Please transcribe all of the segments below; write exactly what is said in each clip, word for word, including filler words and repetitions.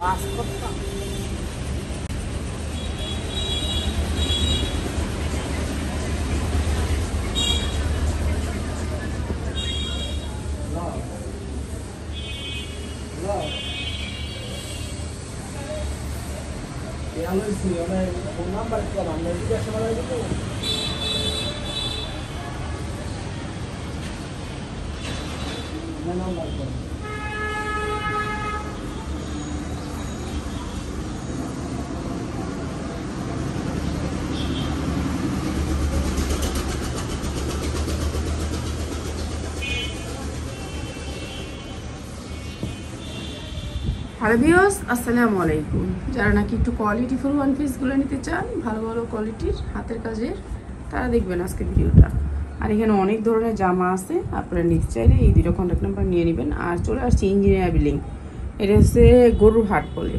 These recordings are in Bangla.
হ্যালো ভিউয়ার্স, আসসালামু আলাইকুম। যারা নাকি একটু কোয়ালিটিফুল ওয়ান পিসগুলো নিতে চান, ভালো ভালো কোয়ালিটির হাতের কাজের, তারা দেখবেন আজকে ভিডিওটা। আর এখানে অনেক ধরনের জামা আছে, আপনারা নিতে চাইলে এই দুটো কন্ট্যাক্ট নাম্বার নিয়ে নেবেন। আর চলে আসছে ইঞ্জিনিয়ার বিল্ডিং, এটা হচ্ছে গরুর হাট বলে।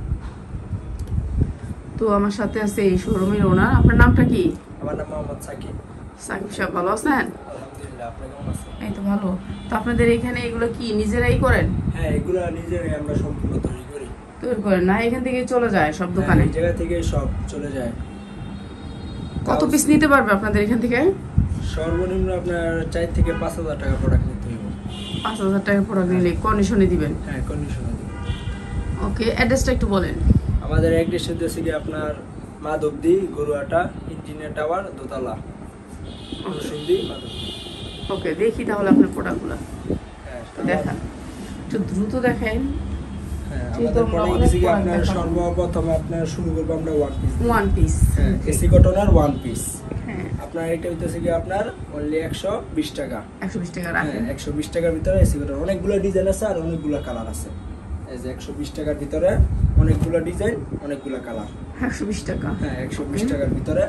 তো আমার সাথে আছে এই শোরুমের ওনার। আপনার নামটা কি? আমার নাম মোহাম্মদ সাকিব। সাকিব সাহেব, ভালো আছেন? আলহামদুলিল্লাহ, আপনি কেমন আছেন? এই তো ভালো। তো আপনাদের এখানে এগুলো কি নিজেরাই করেন? হ্যাঁ, এগুলো নিজেরাই আমরা সম্পূর্ণ তৈরি করি। তৈরি করেন না? এখান থেকে চলে যায় সব দোকানে? এই জায়গা থেকে সব চলে যায়। কত পিস নিতে পারবে আপনাদের এখান থেকে? সর্বনিম্ন আপনার চার থেকে পাঁচ হাজার টাকা প্রোডাক্ট নিতে হইব। পাঁচ হাজার টাকা প্রোডাক্ট নিলে কন্ডিশনে দিবেন? হ্যাঁ, কন্ডিশনে দিবেন। ওকে, অ্যাড্রেসটা একটু বলেন। আমাদের অ্যাড্রেস হচ্ছে কি আপনার মাধবদী গরুয়াটা ইঞ্জিনিয়ার টাওয়ার দোতলা সুন্দি মাধবদী। ওকে, দেখি তাহলে আপনার প্রোডাক্টগুলো। হ্যাঁ, দেখান, একটু দ্রুত দেখেন। হ্যাঁ, আমাদের প্রোডাক্ট হচ্ছে কি আপনার সর্বপ্রথম আপনার শুরু করব আমরা ওয়ান পিস। ওয়ান পিস, হ্যাঁ, এসি কটনের ওয়ান পিস। হ্যাঁ, আপনার এটা হইতেছে কি আপনার অনলি একশো বিশ টাকা। একশো বিশ টাকা রাখেন। হ্যাঁ, একশো বিশ টাকার ভিতরে এসি কটন অনেকগুলো ডিজাইন আছে আর অনেকগুলো কালার আছে। এই যে একশো বিশ টাকার ভিতরে অনেকগুলো ডিজাইন, অনেকগুলো কালার। একশো বিশ টাকা? হ্যাঁ, একশো বিশ টাকার ভিতরে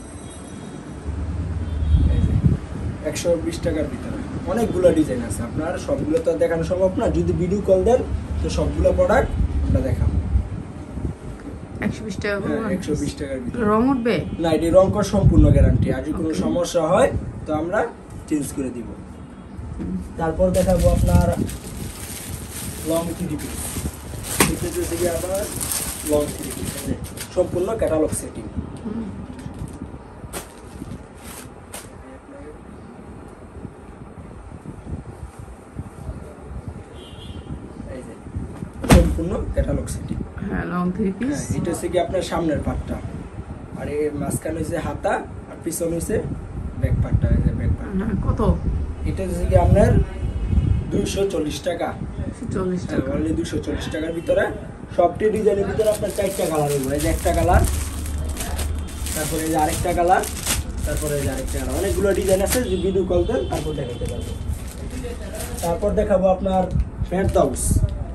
এই যে একশো বিশ টাকার ভিতরে অনেকগুলো ডিজাইন আছে। আপনার সবগুলো তো দেখানো সম্ভব না, যদি ভিডিও কল দেন তো সবগুলো প্রোডাক্ট আমরা দেখাবো। একশো বিশ টাকা? হ্যাঁ, একশো বিশ টাকার ভিতরে। রং উঠবে না, এটি রং কর সম্পূর্ণ গ্যারান্টি। আর যদি কোনো সমস্যা হয় তো আমরা চেঞ্জ করে দিব। তারপর দেখাবো আপনার লং থ্রি পিস। এটা হচ্ছে কি আবার লং থ্রি পিস সম্পূর্ণ ক্যাটালগ সেটিং। এই যে সম্পূর্ণ ক্যাটালগ সেটিং। হ্যাঁ, লং থ্রি পিস। এটা হচ্ছে কি আপনার সামনের পাটটা, আর এই মাঝখানে হচ্ছে হাতা, আর পিছনে হচ্ছে ব্যাক পাটটা। এই যে ব্যাক পাট। হ্যাঁ, কত? এটা হচ্ছে কি আপনার দুইশো চল্লিশ টাকা। চল্লিশ টাকা? অনলি দুইশো চল্লিশ টাকার ভিতরে। সবটি ডিজাইনের ভিতরে আপনার চারটা কালার হইব। এই যে একটা কালার, তারপরে এই যে আরেকটা কালার, তারপরে এই যে আরেকটা কালার। অনেকগুলো ডিজাইন আছে, যদি ভিডিও কল দেন তারপর দেখাইতে পারবো। তারপর দেখাবো আপনার ফেরদাউস।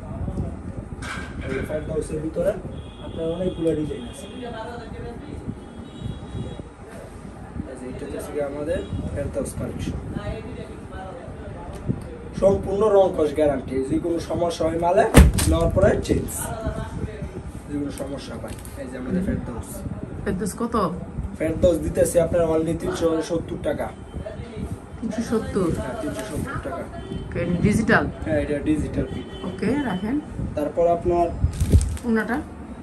এই ফেরদাউসের ভিতরে আপনার অনেকগুলো ডিজাইন আছে। এটা হচ্ছে আমাদের ফেরদাউস কালেকশন। সম্পূর্ণ রং কস গ্যারান্টি। যে কোনো সমস্যা হয় মালে নেওয়ার পরে চেঞ্জ, যে কোনো সমস্যা হয়। এই যে আমাদের ফেরদাউস। ফেরদাউস কত? ফেরদাউস দিতেছি আপনার অনলি তিনশো সত্তর টাকা। তিনশো সত্তর? হ্যাঁ, তিনশো সত্তর টাকা। ডিজিটাল? হ্যাঁ, এটা ডিজিটাল প্রিন্ট। ওকে, রাখেন। তারপর আপনার ওনাটা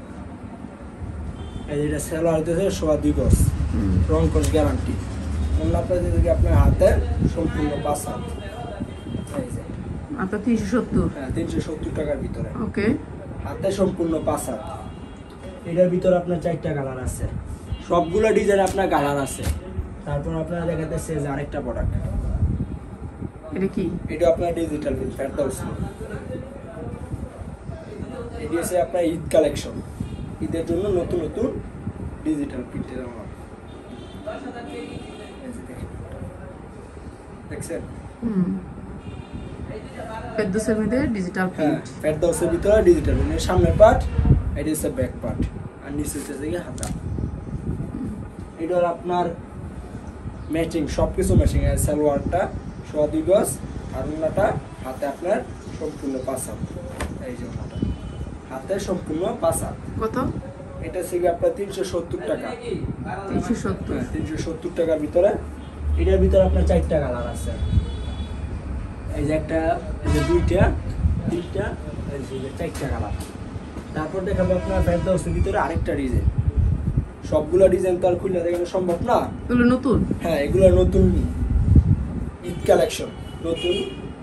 এই যেটা সেলোয়ার হইতেছে সোয়া দুই গজ, রং কস গ্যারান্টি। অন্য আপনার যদি আপনার হাতে সম্পূর্ণ পাঁচ হাত। এই যে আপনার তিনশো সত্তর? হ্যাঁ, তিনশো সত্তর টাকার ভিতরে। ওকে, হাতে সম্পূর্ণ পাঁচ হাত। এটার ভিতরে আপনার চারটা কালার আছে, সবগুলো ডিজাইন আপনার কালার আছে। তারপর আপনারা দেখাতেছে যে আরেকটা প্রোডাক্ট। এটা কি? এটা আপনার ডিজিটাল প্রিন্ট ফেরদাউস। এটি হচ্ছে আপনার ঈদ কালেকশন। ঈদের জন্য নতুন নতুন ডিজিটাল প্রিন্টের আমার দেখছেন। হুম, ফেরদাউসের ভিতরে ডিজিটাল হ্যাঁ, প্রিন্ট। ফেরদাউসের ভিতরে ডিজিটাল প্রিন্ট। সামনের পার্ট, এটা হচ্ছে ব্যাক পার্ট, আর নিচে হচ্ছে কি হাতা। এটা আপনার ম্যাচিং, সবকিছু ম্যাচিং। সালোয়ারটা সোয়া দুই গজ, আর ওনাটা হাতে আপনার সম্পূর্ণ পাঁচ হাত। এই যে ওনাটা হাতে সম্পূর্ণ পাঁচ হাত। কত? এটা হচ্ছে কি আপনার তিনশো সত্তর টাকা। তিনশো সত্তর? তিনশো সত্তর টাকার ভিতরে। এটার ভিতরে আপনার চারটা কালার আছে। এই যে একটা, এই যে দুইটা, তিনটা, এই যে চারটা কালার। তারপর দেখাবো আপনার ফেরদাউসের ভিতরে আরেকটা ডিজাইন। সবগুলো ডিজাইন তো আর খুলে দেখানো সম্ভব না। এগুলো নতুন? হ্যাঁ, এগুলো নতুন ঈদ কালেকশন, নতুন।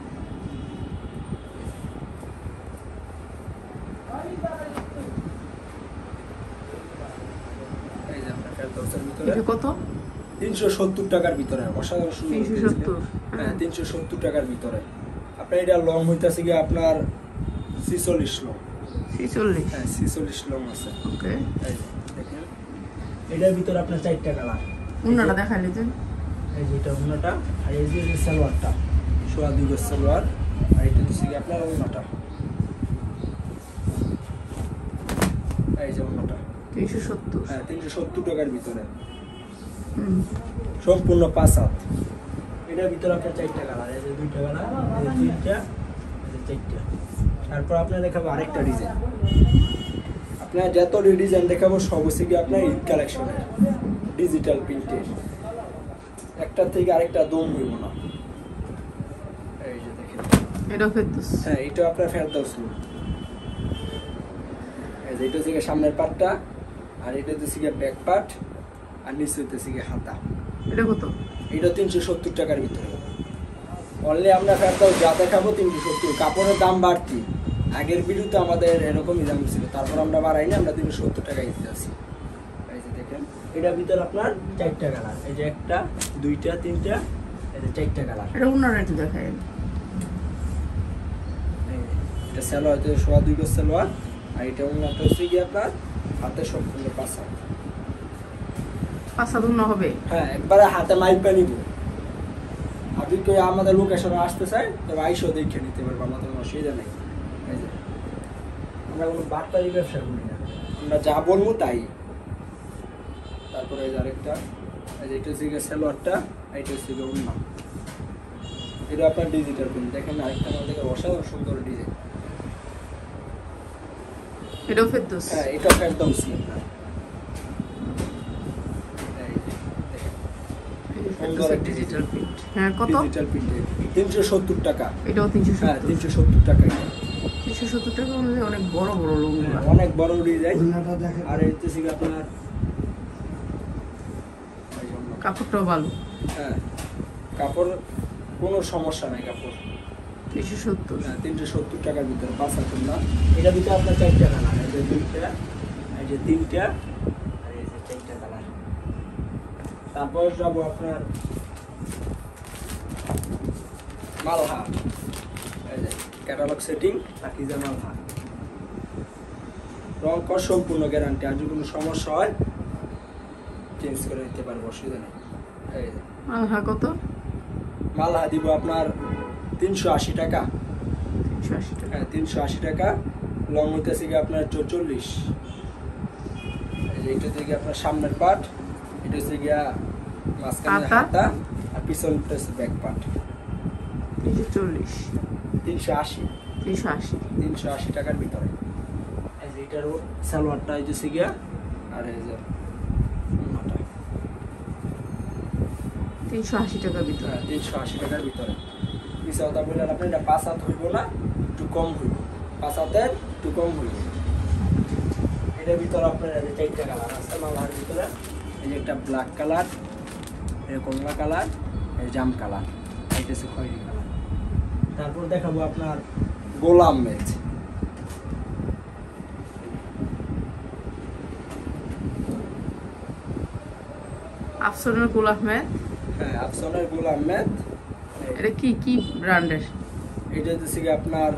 এই যে আপনার ফেরদাউসের ভিতরে এটা কত? তিনশো সত্তর টাকার ভিতরে, অসাধারণ সুন্দর। তিনশো সত্তর? হ্যাঁ, তিনশো সত্তর টাকার ভিতরে। আপনার এটা লং হইতাছে কি আপনার ছিচল্লিশ লং। ছিচল্লিশ? হ্যাঁ, ছিচল্লিশ লং আছে। ওকে। এই যে দেখেন, এটার ভিতরে আপনার চারটা কালার। উন্নাটা দেখাইলে যে, এই যে এটা উন্নাটা, আর এই যে এই সালোয়ারটা সোয়া দুই গজ সালোয়ার, আর এটা হচ্ছে কি আপনার উন্নাটা। এই যে উন্নাটা তিনশো সত্তর? হ্যাঁ, তিনশো সত্তর টাকার ভিতরে, হুম, সম্পূর্ণ পাঁচ হাত। এটার ভিতরে আপনার চারটা কালার, এই যে দুইটা কালার, এই যে তিনটা, এই যে চারটা। তারপর আপনার দেখাবো আরেকটা ডিজাইন। আপনার যত ডিজাইন দেখাবো সব হচ্ছে কি আপনার ঈদ কালেকশনের ডিজিটাল প্রিন্টের, একটা থেকে আরেকটা দম হইব না। এই যে দেখেন, এটা ফেরদৌস? হ্যাঁ, এটা আপনার ফেরদাউস লুক। এই যে এটা হচ্ছে গিয়ে সামনের পাটটা, আর এটা হচ্ছে গিয়ে ব্যাক পার্ট, আর নিচে হচ্ছে গিয়ে হাতা। এটা কত? এটা তিনশো সত্তর টাকার ভিতরে। অনলি আমরা ফেরদাউস যা দেখাবো তিনশো সত্তর। কাপড়ের দাম বাড়তি, আগের ভিডিওতে আমাদের এরকমই দাম ছিল, তারপর আমরা বাড়াই না, আমরা তিনশো সত্তর টাকায় দিতে আসি। এই যে দেখেন, এটার ভিতরে আপনার চারটা কালার, এই যে একটা, দুইটা, তিনটা, এই যে চারটা কালার। এটা উন্নাটা একটু দেখাই। এটা সালোয়ার হচ্ছে সোয়া দুই গজ সালোয়ার, আর এটা উন্নাটা হচ্ছে গিয়ে আপনার হাতে সম্পূর্ণ পাঁচ হাত। পাঁচ হাত উন্না হবে? হ্যাঁ, একবারে হাতে মাইপা নিব। আপনি কেউ আমাদের লোকেশনে আসতে চাই তবে আইসো দেখে নিতে পারবো, আমাদের কোনো অসুবিধা নেই। এই যে আমরা কোনো বার্তারি ব্যবসা করি না, আমরা যা বলবো তাই। তারপরে এই যে আরেকটা, এই যে এটা হচ্ছে গিয়ে সালোয়ারটা, এটা হচ্ছে গিয়ে উন্না। এটা আপনার ডিজিটাল প্রিন্ট। দেখেন আরেকটা আমাদের অসাধারণ সুন্দর ডিজাইন। এটাও ফেরদৌস? হ্যাঁ, এটা ফেরদাউসি আপনার। Digital print. হ্যাঁ, কত? ডিজিটাল প্রিন্টে তিনশো সত্তর টাকা। এটাও তিনশো হ্যাঁ, সত্তর? তিনশো সত্তর টাকা। তিনশো সত্তর টাকা অনুযায়ী অনেক বড় বড় লোকগুলো, অনেক বড় ডিজাইন। আর এই হচ্ছে কি আপনার কাপড়টাও ভালো। হ্যাঁ, কাপড় কোনো সমস্যা নাই, কাপড়। তিনশো সত্তর? হ্যাঁ, তিনশো সত্তর টাকার ভিতরে পাঁচ হাজার না। এটার ভিতরে আপনার চারটা কালার, এই যে দুইটা, এই যে তিনটা, আর এই যে চারটা কালার। তারপর যাবো আপনার মালহা, এই যে ক্যাটালগ সেটিং, পাকিজা মালহা। রং কর সম্পূর্ণ গ্যারান্টি, আর যদি কোনো সমস্যা হয় চেঞ্জ করে দিতে পারবো, অসুবিধা নেই। এই যে মালহা কত? মালহা দিব আপনার তিনশো আশি টাকা। তিনশো আশি টাকা? হ্যাঁ, তিনশো আশি টাকা। লং হইতেছে কি আপনার চৌচল্লিশ। এটা থেকে আপনার সামনের পার্ট, এটা হচ্ছে গিয়া মাঝখানে হাতা, আর পিছনটা হচ্ছে ব্যাক পার্ট। তিনশো চল্লিশ? তিনশো আশি। তিনশো আশি? তিনশো আশি টাকার ভিতরে। এই যে এটারও সালোয়ারটা হইতেছে গিয়া, আর এই যে উন্নাটা। তিনশো আশি টাকার ভিতরে? হ্যাঁ, তিনশো আশি টাকার ভিতরে। পিছা কথা বললেন আপনি, এটা পাঁচ হাত হইব না, একটু কম হইব, পাঁচ হাতের একটু কম হইব। এটার ভিতরে আপনার এই যে চারটা কালার আছে মালহার ভিতরে। এই যে একটা ব্ল্যাক কালার, এই কমলা কালার, এই জাম কালার, এইটা হচ্ছে খয়েরি কালার। তারপর দেখাবো আপনার গোলাম মেজ। আফসনের গোল আহমেদ? হ্যাঁ, আফসনের গোল আহমেদ। এটা কি কি ব্র্যান্ডের? এটা হচ্ছে কি আপনার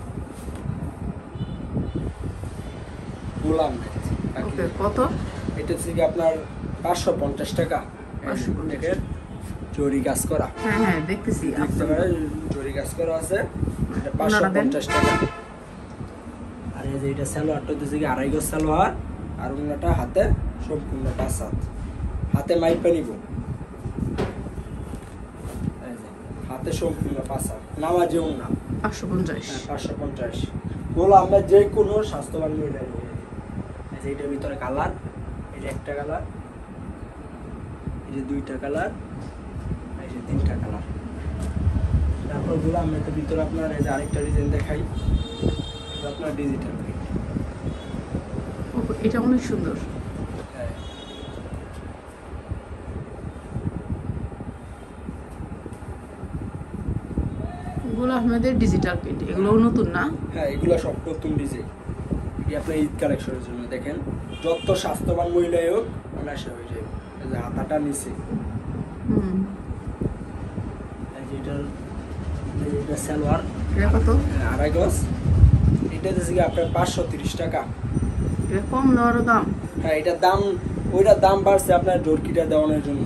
গোল আহমেদ। ওকে, কত? এটা হচ্ছে কি আপনার পাঁচশো পঞ্চাশ টাকা। পাঁচশো পঞ্চাশ? জরি কাজ করা। হ্যাঁ হ্যাঁ, দেখতেছি। দেখতে পারেন জরি কাজ করা আছে, এটা পাঁচশো পঞ্চাশ টাকা। আর এই যে এটা সালোয়ারটা হচ্ছে কি আড়াই গজ সালোয়ার, আর অন্যটা হাতে সম্পূর্ণ পাঁচ হাত। হাতে মাইপা নিব, হাতে সম্পূর্ণ পাঁচ হাত। নামাজে না পাঁচশো পঞ্চাশ? হ্যাঁ, পাঁচশো পঞ্চাশ। বলো আমরা যে কোনো স্বাস্থ্যবান মহিলা। এই যে এটার ভিতরে কালার, এটা একটা কালার, এই যে দুইটা কালার, এই যে তিনটা কালার। তারপর গোলাম এটার ভিতরে আপনার এই যে আরেকটা ডিজাইন দেখাই, এটা আপনার ডিজিটাল প্রিন্ট। এটা অনেক সুন্দর। এগুলো আপনাদের ডিজিটাল প্রিন্ট, এগুলো নতুন না? হ্যাঁ, এগুলো সব নতুন ডিজাইন। এই আপনার ঈদ কালেকশনের জন্য দেখেন, যত স্বাস্থ্যবান মহিলাই হোক অনায়াসে হয়ে যায়। এই যে হাতাটা নিচে, হুম, এটার এটা সালোয়ার। এটা কত? আড়াই গজ। এটা দিচ্ছে কি আপনার পাঁচশো তিরিশ টাকা। এটা কম নেওয়ারও দাম? হ্যাঁ, এটার দাম, ওইটার দাম বাড়ছে আপনার ডোরকিটা দেওয়ানোর জন্য।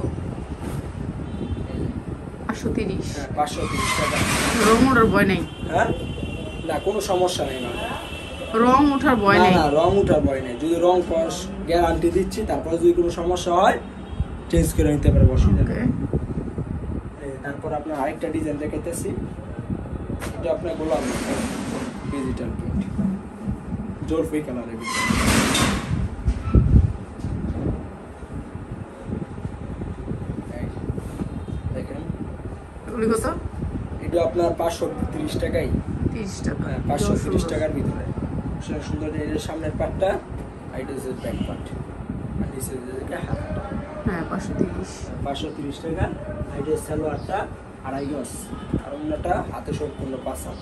পাঁচশো তিরিশ? হ্যাঁ, পাঁচশো তিরিশ টাকা। রং ওঠার ভয় নেই? হ্যাঁ, না কোনো সমস্যা নেই না। রং ওঠার ভয় নেই? না, রং ওঠার ভয় নেই। যদি রং কস গ্যারান্টি দিচ্ছি, তারপরে যদি কোনো সমস্যা হয় চেঞ্জ করে নিতে পারবো, অসুবিধা নেই। তারপর আপনার আরেকটা ডিজাইন দেখাইতেছি। এটা আপনার গোলাম ডিজিটাল প্রিন্ট, জলপাই কালারের ভিতরে। দেখেন এগুলি কত? এটা আপনার পাঁচশো তিরিশ টাকাই। তিরিশ টাকা? হ্যাঁ, পাঁচশো তিরিশ টাকার ভিতরে সুন্দর। এর সামনের পাটটা, এটা হচ্ছে ব্যাক পার্ট, আর নিচে হচ্ছে হাতাটা। হ্যাঁ, পাঁচশো তিরিশ। পাঁচশো তিরিশ টাকা। এটা সালোয়ারটা আড়াই গজ, আর অন্যটা হাতে সম্পূর্ণ পাঁচ হাত,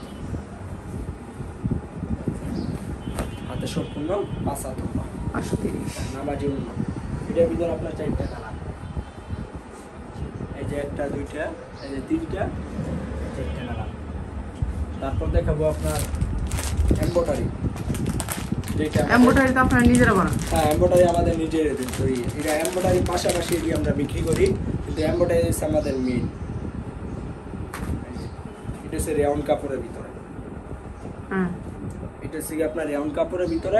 হাতে সম্পূর্ণ পাঁচ হাত পাঁচশো তিরিশ নামাজি অন্য। এটার ভিতরে আপনার চারটা কালার, এই যে একটা, দুইটা, এই যে তিনটা, চারটা কালার। তারপর দেখাবো আপনার এমব্রয়ডারি। এমব্রয়ডারি তো আপনারা নিজেরা বানান? হ্যাঁ, এমব্রয়ডারি আমাদের নিজের তৈরি। এটা এমব্রয়ডারি পাশাপাশি এটি আমরা বিক্রি করি, কিন্তু এমব্রয়ডারি হচ্ছে আমাদের মেইন। এটা হচ্ছে রেওন কাপড়ের ভিতরে। হ্যাঁ, এটা হচ্ছে আপনার রেওন কাপড়ের ভিতরে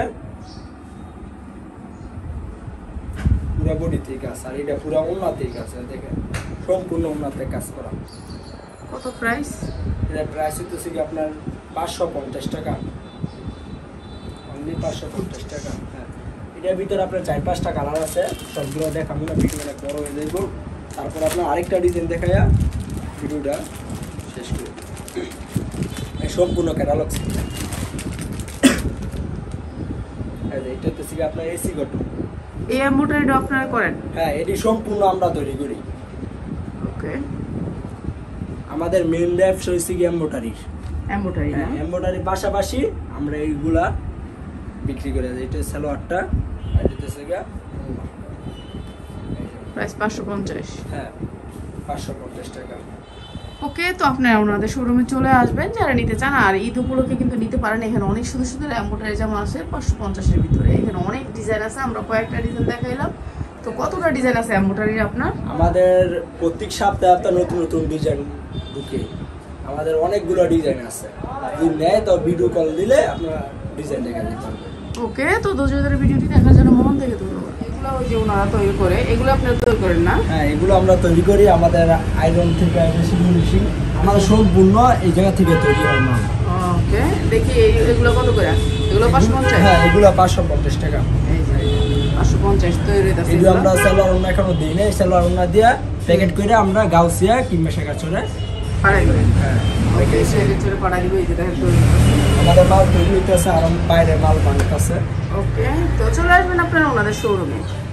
পুরো বডি থেকে কাজ, আর এটা পুরো ওন্নাতে কাজ। দেখেন সম্পূর্ণ ওন্নাতে কাজ করা। কত প্রাইস? এটা প্রাইস হচ্ছে কি আপনার পাঁচশো পঞ্চাশ টাকা, অনলি পাঁচশো পঞ্চাশ টাকা। হ্যাঁ, এটার ভিতরে আপনার চার পাঁচটা কালার আছে, সবগুলো দেখাবো না, ভিডিও অনেক বড় হয়ে যাইব। তারপর আপনার আরেকটা ডিজাইন দেখাইয়া ভিডিওটা শেষ করে এই সম্পূর্ণ ক্যাটালগ। এটা হচ্ছে কি আপনার এসি গঠন। এই এমব্রয়ডারিটা আপনারা করেন? হ্যাঁ, এটি সম্পূর্ণ আমরা তৈরি করি। ওকে, আমাদের মেইন ব্যবসা হচ্ছে কি এমব্রয়ডারির। এমব্রয়ডারি না? এমব্রয়ডারির পাশাপাশি আমরা এইগুলা বিক্রি করে দিই। এটা সালোয়ারটা, আর এটা হচ্ছে গিয়া প্রাইস পাঁচশো পঞ্চাশ? হ্যাঁ, পাঁচশো পঞ্চাশ টাকা। ওকে, তো আপনারা ওনাদের শোরুমে চলে আসবেন যারা নিতে চান। আর ঈদ উপলক্ষে কিন্তু নিতে পারেন। এখানে অনেক সুন্দর সুন্দর এমব্রয়ডারি জামা আছে পাঁচশো পঞ্চাশের ভিতরে। এখানে অনেক ডিজাইন আছে, আমরা কয়েকটা ডিজাইন দেখাইলাম। তো কতটা ডিজাইন আছে এমব্রয়ডারির আপনার? আমাদের প্রত্যেক সপ্তাহে আপনার নতুন নতুন ডিজাইন ঢুকে, আমাদের অনেকগুলো ডিজাইন আছে। যদি নেয় তো ভিডিও কল দিলে আপনারা ডিজাইন দেখে নিতে পারবেন। ওকে, তো ধৈর্য ভিডিওটি দেখার জন্য মন থেকে ধন্যবাদ। এগুলো ওই যে ওনারা তৈরি করে, এগুলো আপনারা তৈরি করেন না? হ্যাঁ, এগুলো আমরা তৈরি করি। আমাদের আয়রন থেকে ফিনিশিং আমাদের সম্পূর্ণ এই জায়গা থেকে তৈরি হয় মাল। ওকে, দেখি এগুলো কত করে? এগুলো পাঁচশো পঞ্চাশ? হ্যাঁ, এগুলো পাঁচশো পঞ্চাশ টাকা। এই যে পাঁচশো পঞ্চাশ তৈরি আছে। এগুলো আমরা সালোয়ার ওন্না এখনো দিই না, সালোয়ার ওন্না দিয়া প্যাকেট করে আমরা গাউসিয়া কিংবা শেখা চলে পাড়াই করে। হ্যাঁ, ওকে, সেটা চলে পাড়াই দিব। এই যে দেখেন তৈরি আমাদের মাল তৈরি হইতেছে, আর বাইরে মাল বানাইতেছে। ওকে, তো চলে আসবেন আপনারা ওনাদের শোরুমে।